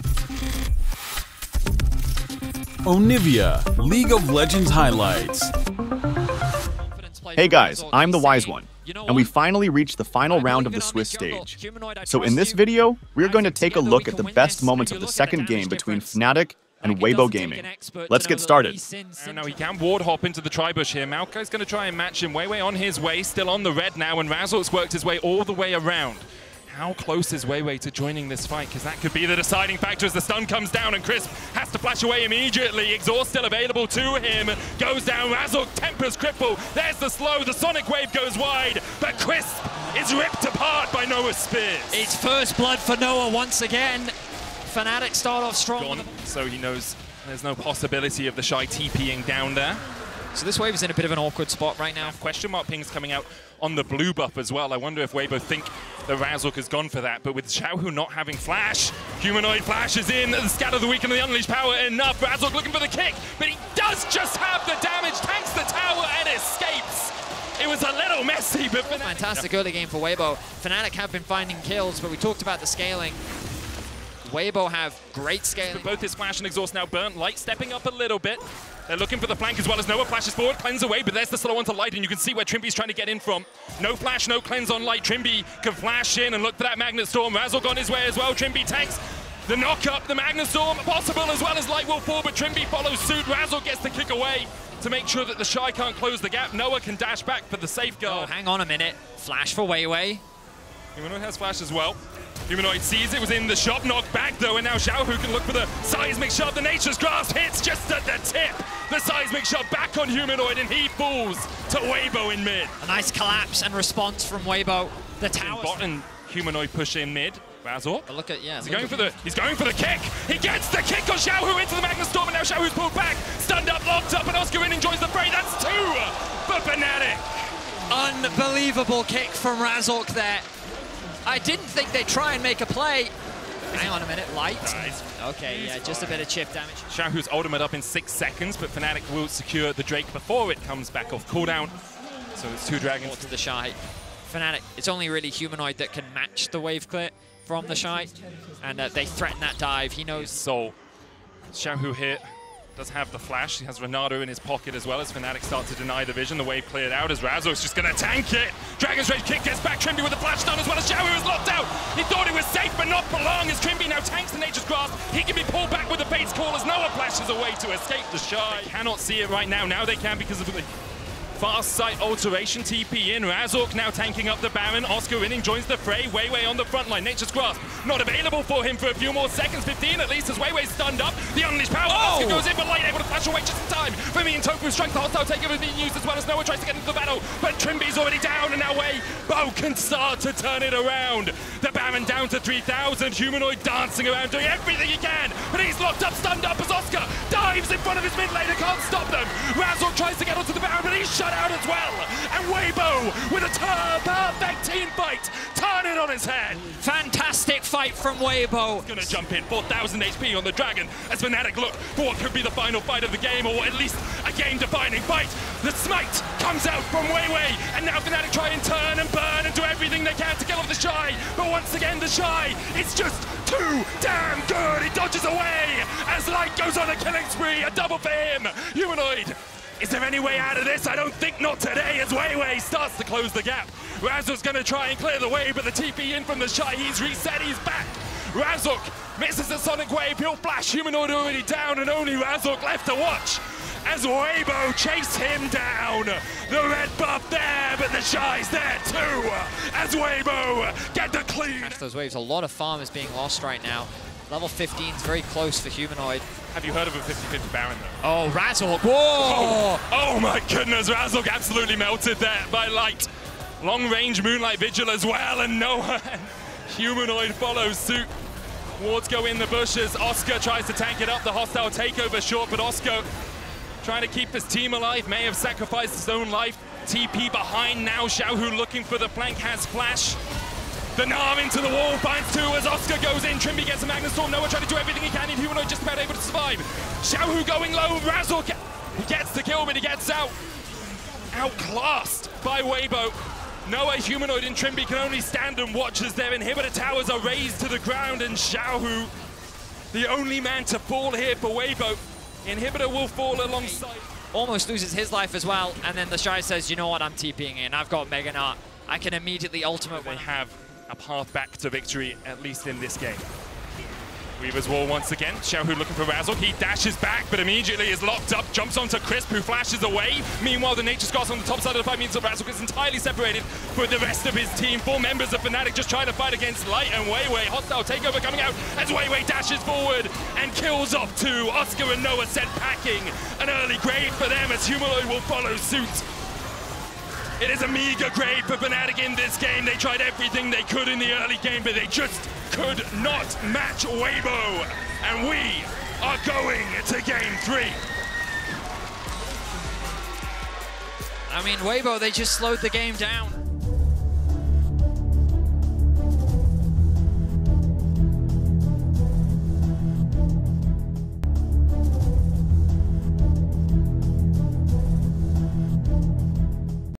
Onivia, League of Legends highlights. Hey guys, I'm the Wise One, and we finally reached the final round of the Swiss stage. So in this video, we're going to take a look at the best moments of the second game between Fnatic and Weibo Gaming. Let's get started. Now he can ward hop into the tri-bush here. Maokai's going to try and match him. Weiwei on his way, still on the red now, and Razork's worked his way all the way around. How close is Weiwei to joining this fight? Because that could be the deciding factor as the stun comes down and Crisp has to flash away immediately. Exhaust still available to him. Goes down, Razork tempers cripple. There's the slow, the Sonic Wave goes wide, but Crisp is ripped apart by Noah's spears. It's first blood for Noah once again. Fnatic start off strong. So he knows there's no possibility of the Shy TPing down there. So this wave is in a bit of an awkward spot right now. Question mark pings coming out on the blue buff as well. I wonder if Weibo think that Razork has gone for that, but with Xiaohu not having flash, Humanoid flashes in, the scatter the weak and the unleashed power enough. Razork looking for the kick, but he does just have the damage, tanks the tower and escapes. It was a little messy, but fantastic early game for Weibo. Fnatic have been finding kills, but we talked about the scaling. Weibo have great scaling. Both his flash and exhaust now burnt. Light stepping up a little bit. They're looking for the flank as well as Noah flashes forward, cleanse away, but there's the slow onto Light, and you can see where Trimby's trying to get in from. No flash, no cleanse on Light. Trimby can flash in and look for that Magnet Storm. Razork on his way as well. Trimby tanks the knock up, the Magnet Storm possible as well as Light will fall, but Trimby follows suit. Razork gets the kick away to make sure that the Shy can't close the gap. Noah can dash back for the safeguard. Oh, hang on a minute. Flash for Weiwei. Humanoid has flash as well. Humanoid sees it, was in the shop, knocked back though, and now Xiaohu can look for the seismic shove. The Nature's Grasp hits just at the tip. The seismic shove back on Humanoid, and he falls to Weibo in mid. A nice collapse and response from Weibo. The tower. Bot and Humanoid push in mid. Razork. But look at, yeah. He's going for the kick. He gets the kick on Xiaohu into the Magnet Storm, and now Xiaohu's pulled back, stunned up, locked up, and Oscar in enjoys the fray. That's two for Fnatic. Unbelievable kick from Razork there. I didn't think they'd try and make a play. Hang on a minute, Light. Nice. Okay, yeah, just a bit of chip damage. Xiaohu's ultimate up in 6 seconds, but Fnatic will secure the Drake before it comes back off cooldown. So it's 2 dragons to the Shy. Fnatic, it's only really Humanoid that can match the wave clear from the Shy, and they threaten that dive. He knows. So Xiaohu here does have the flash. He has Renato in his pocket as well as Fnatic start to deny the vision. The wave cleared out as Razork's just going to tank it. Dragon's Rage kick gets back. Trimby with the flash stun as well as Xiaohu is locked out. He thought it was safe, but not for long as Trimby now tanks the Nature's Grasp. He can be pulled back with the Fate's Call as Noah flashes away to escape the Shy. They cannot see it right now. Now they can because of the fast sight alteration. TP in. Razork now tanking up the Baron. Oscar inning joins the fray. Weiwei on the front line. Nature's Grasp not available for him for a few more seconds. 15 at least as Weiwei's stunned up. The unleashed power. Oscar goes in, but Light able to flash away just in time. For me and Tofu strike the hostile takeover being used as well as Noah tries to get into the battle. But Trimby's already down, and now Weibo can start to turn it around. The Baron down to 3,000. Humanoid dancing around, doing everything he can. But he's locked up, stunned up as Oscar dives in front of his mid laner. Can't stop them. Razork tries to get onto the Baron, but he's shut out as well. And Weibo with a perfect team fight. Turn it on his head. Fantastic fight from Weibo. He's gonna jump in, 4,000 HP on the Dragon as Fnatic look for what could be the final fight of the game, or at least a game-defining fight. The smite comes out from Weiwei, and now Fnatic try and turn and burn and do everything they can to kill off the Shy. But once again, the Shy, it's just too damn good. He dodges away as Light goes on a killing spree. A double for him. Humanoid. Is there any way out of this? I don't think not today as Weiwei starts to close the gap. Razork's going to try and clear the way, but the TP in from the Shy, he's reset, he's back. Razork misses the Sonic Wave, he'll flash. Humanoid already down, and only Razork left to watch as Weibo chase him down. The red buff there, but the Shy's there too as Weibo get the clean. Catch those waves. A lot of farm is being lost right now. Level 15 is very close for Humanoid. Have you heard of a 50-50 Baron though? Oh, Razork, whoa! Oh my goodness, Razork absolutely melted there by Light. Long range Moonlight Vigil as well, and Noah and Humanoid follows suit. Wards go in the bushes. Oscar tries to tank it up. The hostile takeover short, but Oscar trying to keep his team alive, may have sacrificed his own life. TP behind now. Xiaohu looking for the flank, has flash. The Nam into the wall, finds two as Oscar goes in. Trimby gets a Magnet Storm. Noah trying to do everything he can. Humanoid just about able to survive. Xiaohu going low. Razork, he gets the kill, but he gets out. Outclassed by Weibo. Noah, Humanoid, and Trimby can only stand and watch as their inhibitor towers are raised to the ground, and Xiaohu the only man to fall here for Weibo. Inhibitor will fall alongside. Almost loses his life as well, and then the Shy says, you know what, I'm TPing in. I've got Mega Nut. I can immediately ultimate. They have a path back to victory, at least in this game. Weaver's wall once again. Xiaohu looking for Razork. He dashes back, but immediately is locked up. Jumps onto Crisp, who flashes away. Meanwhile, the Nature Scots on the top side of the fight means that Razork is entirely separated with the rest of his team. 4 members of Fnatic just trying to fight against Light and Weiwei. Hostile takeover coming out as Weiwei dashes forward and kills off 2. Oscar and Noah sent packing. An early grade for them as Humanoid will follow suit. It is a meager grade for Fnatic in this game. They tried everything they could in the early game, but they just could not match Weibo. And we are going to game 3. I mean, Weibo, they just slowed the game down.